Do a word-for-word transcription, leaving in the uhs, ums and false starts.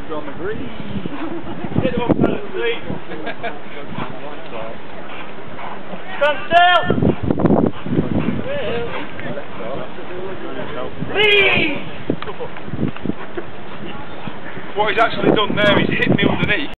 John McGree. Hit him on the street. Stand still! Leave! What he's actually done there is hit me underneath.